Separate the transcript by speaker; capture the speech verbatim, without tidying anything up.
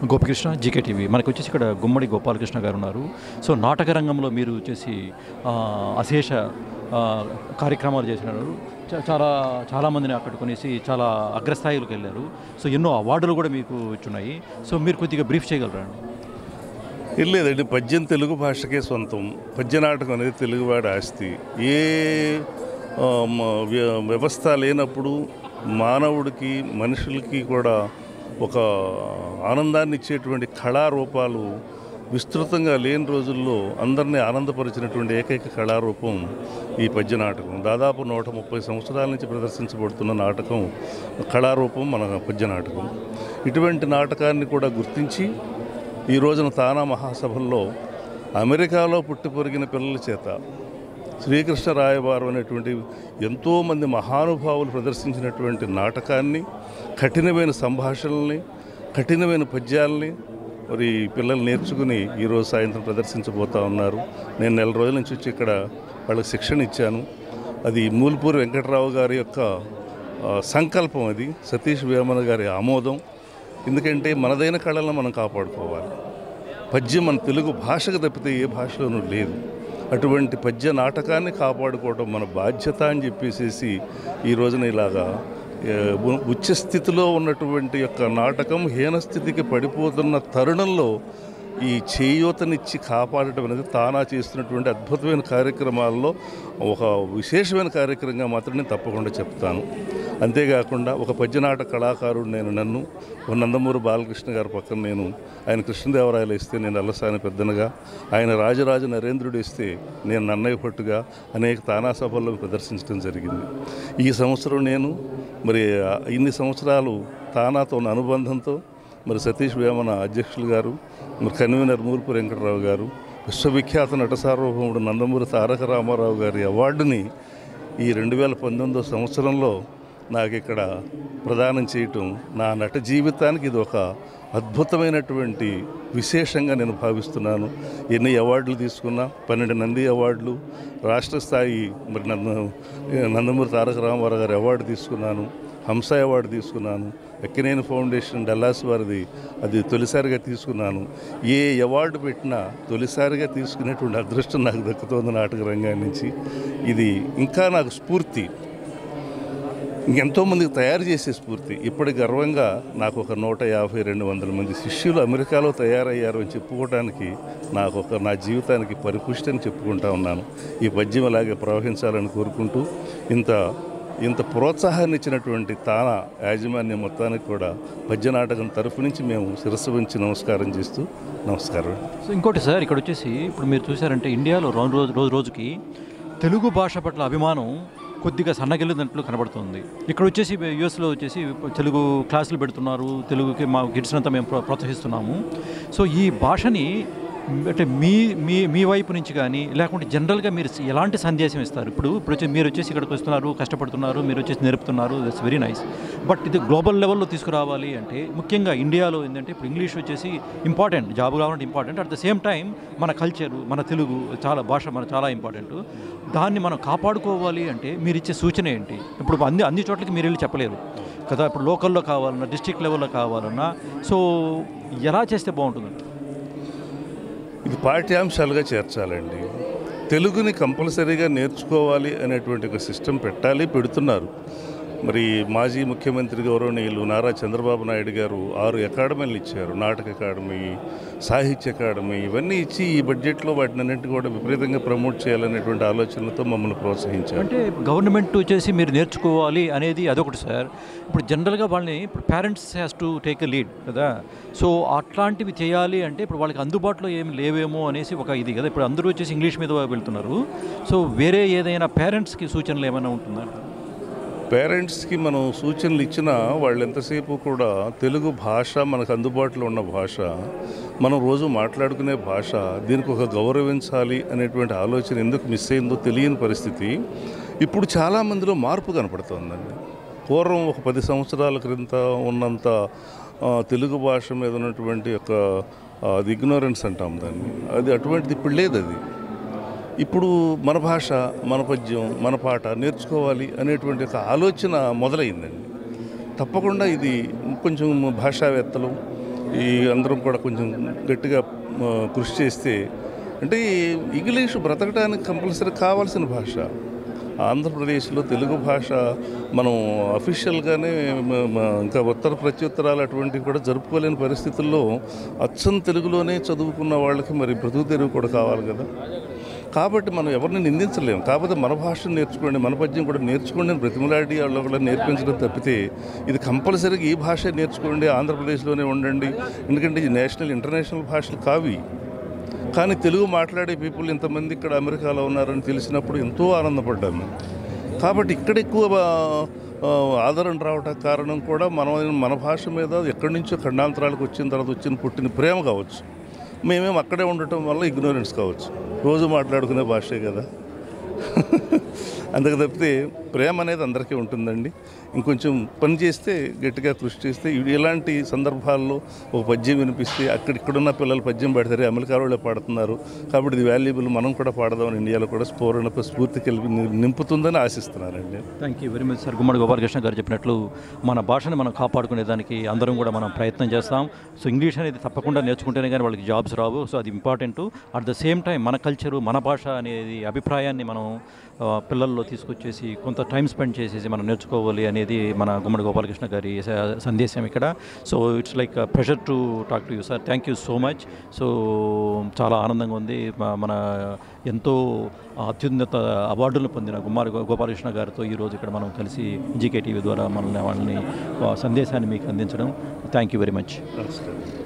Speaker 1: Gopikrishna, GK TV. మనకు వచ్చేసి ఇక్కడ గుమ్మడి గోపాలకృష్ణ గారు ఉన్నారు. సో నాటక రంగంలో మీరు వచ్చేసి అశేష కార్యక్రమాలు చేసినారు. చాలా చాలామందిని ఆకట్టుకునేసి చాలా అగ్రస్థాయిలకు వెళ్ళారు. సో ఎన్నో అవార్డులు కూడా మీకు ఇచ్చున్నాయి. సో మీరు కొద్దిగా బ్రీఫ్ చేయగలరా?
Speaker 2: లేదండి, పద్యం తెలుగు భాషకే సొంతం. పద్య నాటకం అనేది తెలుగువాడి ఆస్తి. ఏ వ్యవస్థ లేనప్పుడు మానవుడికి మనుషులకి కూడా ఒక ఆనందాన్ని ఇచ్చేటువంటి కళారూపాలు విస్తృతంగా లేని రోజుల్లో అందరినీ ఆనందపరిచినటువంటి ఏకైక కళారూపం ఈ పద్య నాటకం. దాదాపు నూట ముప్పై సంవత్సరాల నుంచి ప్రదర్శించబడుతున్న నాటకం కళారూపం మన పద్య నాటకం. ఇటువంటి నాటకాన్ని కూడా గుర్తించి ఈ రోజున తానా మహాసభల్లో అమెరికాలో పుట్టి పెరిగిన పిల్లల చేత శ్రీకృష్ణ రాయబారం అనేటువంటి ఎంతోమంది మహానుభావులు ప్రదర్శించినటువంటి నాటకాన్ని, కఠినమైన సంభాషణల్ని, కఠినమైన పద్యాలని మరి పిల్లలు నేర్చుకుని ఈరోజు సాయంత్రం ప్రదర్శించబోతూ ఉన్నారు. నేను నెల రోజుల నుంచి వచ్చి ఇక్కడ వాళ్ళకి శిక్షణ ఇచ్చాను. అది మూల్పూరి వెంకటరావు గారి యొక్క సంకల్పం, అది సతీష్ వేమన గారి ఆమోదం. ఎందుకంటే మనదైన కళలను మనం కాపాడుకోవాలి. పద్యం మన తెలుగు భాషకు తప్పితే ఏ భాషలోనూ లేదు. అటువంటి పద్య నాటకాన్ని కాపాడుకోవడం మన బాధ్యత అని చెప్పేసి ఈ రోజున ఇలాగా ఉచ్చస్థితిలో ఉన్నటువంటి యొక్క నాటకం హీనస్థితికి పడిపోతున్న తరుణంలో ఈ చేయూతనిచ్చి కాపాడటం అనేది తానా చేస్తున్నటువంటి అద్భుతమైన కార్యక్రమాల్లో ఒక విశేషమైన కార్యక్రమంగా మాత్రం నేను తప్పకుండా చెప్తాను. అంతేకాకుండా ఒక పద్యనాట కళాకారుడు నేను నన్ను నందమూరి బాలకృష్ణ గారి పక్కన నేను ఆయన కృష్ణదేవరాయలు ఇస్తే నేను అల్లసాని పెద్దనగా, ఆయన రాజరాజు నరేంద్రుడు ఇస్తే నేను నన్నయ్య పట్టుగా అనేక తానా సభల్లో ప్రదర్శించడం జరిగింది. ఈ సంవత్సరం నేను మరి ఇన్ని సంవత్సరాలు తానాతో ఉన్న అనుబంధంతో మరి సతీష్ వేమన అధ్యక్షులు గారు, మరి కన్వీనర్ మూల్పూరి వెంకటరావు గారు, విశ్వవిఖ్యాత నట సార్వభౌముడు నందమూరి తారక రామారావు గారి అవార్డుని ఈ రెండు వేల పంతొమ్మిదో సంవత్సరంలో నాకు ఇక్కడ ప్రదానం చేయటం నా నట జీవితానికి ఇది ఒక అద్భుతమైనటువంటి విశేషంగా నేను భావిస్తున్నాను. ఎన్ని అవార్డులు తీసుకున్నా, పన్నెండు నంది అవార్డులు, రాష్ట్ర స్థాయి మరి నంద నందమూరి తారక రామారావు గారి అవార్డు తీసుకున్నాను, హంస అవార్డు తీసుకున్నాను, అక్కినేని ఫౌండేషన్ డల్లాస్ వారిది అది తొలిసారిగా తీసుకున్నాను. ఏ అవార్డు పెట్టినా తొలిసారిగా తీసుకునేటువంటి అదృష్టం నాకు దక్కుతోంది నాటక రంగాన్ని నుంచి. ఇది ఇంకా నాకు స్ఫూర్తి, ఇంకెంతోమందికి తయారు చేసే స్ఫూర్తి. ఇప్పటి గర్వంగా నాకు ఒక నూట యాభై రెండు వందల మంది శిష్యులు అమెరికాలో తయారయ్యారు అని చెప్పుకోవడానికి నాకు ఒక నా జీవితానికి పరిపుష్టి అని చెప్పుకుంటా ఉన్నాను. ఈ పద్యం అలాగే ప్రవహించాలని కోరుకుంటూ ఇంత ఇంత ప్రోత్సాహాన్ని ఇచ్చినటువంటి తానా యాజమాన్యం మొత్తానికి కూడా పద్య నాటకం తరఫు నుంచి మేము శిరస్సు వంచి నమస్కారం చేస్తూ నమస్కారం.
Speaker 1: సో ఇంకోటి సార్, ఇక్కడ వచ్చేసి ఇప్పుడు మీరు చూసారంటే ఇండియాలో రోజు రోజు రోజు రోజుకి తెలుగు భాష పట్ల అభిమానం కొద్దిగా సన్నగిల్లినట్లు కనబడుతుంది. ఇక్కడ వచ్చేసి యూఎస్లో వచ్చేసి తెలుగు క్లాసులు పెడుతున్నారు, తెలుగుకి మా కిడ్స్ అంతా మేము ప్రోత్సహిస్తున్నాము. సో ఈ భాషని అంటే మీ మీ మీ వైపు నుంచి కానీ లేకుంటే జనరల్గా మీరు ఎలాంటి సందేశం ఇస్తారు? ఇప్పుడు ఇప్పుడు వచ్చి మీరు వచ్చేసి ఇక్కడికి వస్తున్నారు, కష్టపడుతున్నారు, మీరు వచ్చేసి నేర్పుతున్నారు, దట్స్ వెరీ నైస్. బట్ ఇది గ్లోబల్ లెవెల్లో తీసుకురావాలి అంటే ముఖ్యంగా ఇండియాలో ఏంటంటే ఇప్పుడు ఇంగ్లీష్ వచ్చేసి ఇంపార్టెంట్, జాబ్ కావాలంటే important, at the same time మన కల్చరు, మన తెలుగు చాలా భాష మన చాలా ఇంపార్టెంట్. దాన్ని మనం కాపాడుకోవాలి అంటే మీరు ఇచ్చే సూచన ఏంటి? ఇప్పుడు అన్ని అన్ని చోట్లకి మీరు వెళ్ళి చెప్పలేరు కదా, ఇప్పుడు లోకల్లో కావాలన్నా, డిస్ట్రిక్ట్ లెవెల్లో కావాలన్నా, సో ఎలా చేస్తే బాగుంటుందండి?
Speaker 2: ఇది పాఠ్యాంశాలుగా చేర్చాలండి. తెలుగుని కంపల్సరీగా నేర్చుకోవాలి అనేటువంటి ఒక సిస్టమ్ పెట్టాలి, పెడుతున్నారు. మరి మాజీ ముఖ్యమంత్రి గౌరవనీయులు నారా చంద్రబాబు నాయుడు గారు ఆరు అకాడమీలు ఇచ్చారు. నాటక అకాడమీ, సాహిత్య అకాడమీ, ఇవన్నీ ఇచ్చి ఈ బడ్జెట్లో వాటిని అన్నింటి కూడా విపరీతంగా ప్రమోట్ చేయాలనేటువంటి ఆలోచనలతో మమ్మల్ని ప్రోత్సహించారు.
Speaker 1: అంటే గవర్నమెంట్ వచ్చేసి మీరు నేర్చుకోవాలి అనేది అదొకటి సార్. ఇప్పుడు జనరల్గా వాళ్ళని ఇప్పుడు parents has to take a lead కదా. సో అట్లాంటివి చేయాలి అంటే ఇప్పుడు వాళ్ళకి అందుబాటులో ఏమి లేవేమో అనేసి ఒక ఇది కదా. ఇప్పుడు అందరూ వచ్చేసి ఇంగ్లీష్ మీద వెళ్తున్నారు. సో వేరే ఏదైనా పేరెంట్స్కి సూచనలు ఏమైనా ఉంటుందా?
Speaker 2: పేరెంట్స్కి మనం సూచనలు ఇచ్చినా వాళ్ళు ఎంతసేపు కూడా తెలుగు భాష మనకు అందుబాటులో ఉన్న భాష, మనం రోజు మాట్లాడుకునే భాష, దీనికి ఒక గౌరవించాలి అనేటువంటి ఆలోచన ఎందుకు మిస్ అయిందో తెలియని పరిస్థితి ఇప్పుడు చాలామందిలో మార్పు కనపడుతోందండి. పూర్వం ఒక పది సంవత్సరాల క్రింద ఉన్నంత తెలుగు భాష మీద ఉన్నటువంటి ఒక అది ఇగ్నోరెన్స్ అంటాం దాన్ని, అది అటువంటిది ఇప్పుడు లేదు. అది ఇప్పుడు మన భాష, మన పద్యం, మన పాట నేర్చుకోవాలి అనేటువంటి ఒక ఆలోచన మొదలైందండి. తప్పకుండా ఇది కొంచెం భాషావేత్తలు ఈ అందరం కూడా కొంచెం గట్టిగా ఆ, కృషి చేస్తే అంటే ఇంగ్లీష్ బ్రతకడానికి కంపల్సరీ కావాల్సిన భాష. ఆంధ్రప్రదేశ్లో తెలుగు భాష మనం అఫీషియల్గానే మ- మ- ఇంకా ఉత్తర ప్రత్యుత్తరాలు అటువంటివి కూడా జరుపుకోలేని పరిస్థితుల్లో అచ్చం తెలుగులోనే చదువుకున్న వాళ్ళకి మరి బ్రతుకు తెరువు కూడా కావాలి కదా. కాబట్టి మనం ఎవరిని నిందించలేము. కాకపోతే మన భాషను నేర్చుకోండి, మన పద్యం కూడా నేర్చుకోండి అని బ్రతిమలాడి వాళ్ళ కూడా నేర్పించడం తప్పితే ఇది కంపల్సరీగా ఈ భాష నేర్చుకోండి, ఆంధ్రప్రదేశ్లోనే ఉండండి, ఎందుకంటే ఇది నేషనల్ ఇంటర్నేషనల్ భాషలు కావి. కానీ తెలుగు మాట్లాడే పీపుల్ ఇంతమంది ఇక్కడ అమెరికాలో ఉన్నారని తెలిసినప్పుడు ఎంతో ఆనందపడ్డాము. కాబట్టి ఇక్కడ ఎక్కువ ఆ, ఆదరణ రావడానికి కారణం కూడా మనం మన భాష మీద ఎక్కడి నుంచో ఖండాంతరాలకు వచ్చిన తర్వాత వచ్చిన పుట్టిన ప్రేమ కావచ్చు. మేమేం అక్కడే ఉండటం వల్ల ఇగ్నోరెన్స్ కావచ్చు. రోజు మాట్లాడుకునే భాషే కదా. అందుకు తప్పితే ప్రేమ అనేది అందరికీ ఉంటుందండి. ఇంకొంచెం పని చేస్తే, గట్టిగా కృషి చేస్తే ఇవి ఇలాంటి సందర్భాల్లో ఒక పద్యం వినిపిస్తే అక్కడ ఇక్కడున్న పిల్లలు పద్యం పాడతారు, అమెరికా వాళ్ళే పాడుతున్నారు కాబట్టి ఇది వాల్యుబుల్, మనం కూడా పాడదామని ఇండియాలో కూడా స్ఫూరణ స్ఫూర్తి కలిపి నింపుతుందని ఆశిస్తున్నానండి.
Speaker 1: Thank you very much sir. Gummadi Gopalakrishna garu చెప్పినట్లు మన భాషని మనం కాపాడుకునే దానికి అందరం కూడా మనం ప్రయత్నం చేస్తాం. సో ఇంగ్లీష్ అనేది తప్పకుండా నేర్చుకుంటేనే కానీ వాళ్ళకి జాబ్స్ రావు. సో అది important. At the same time మన కల్చరు, మన భాష అనేది అభిప్రాయాన్ని మనం ఆ, పిల్లల్లో తీసుకొచ్చేసి కొంత టైం స్పెండ్ చేసేసి మనం నేర్చుకోవాలి అనేది మన గుమ్మడి గోపాలకృష్ణ గారి స- సందేశం ఇక్కడ. So it's like pressure to talk to you sir. Thank you so much. So చాలా ఆనందంగా ఉంది. మ- మన ఎంతో అత్యున్నత అవార్డులు పొందిన గుమ్మడి గో- గోపాలకృష్ణ గారితో ఈరోజు ఇక్కడ మనం కలిసి జీకే టీవీ ద్వారా మనల్ని వాళ్ళని ఆ, సందేశాన్ని మీకు అందించడం. Thank you very much.
Speaker 2: నమస్కారం.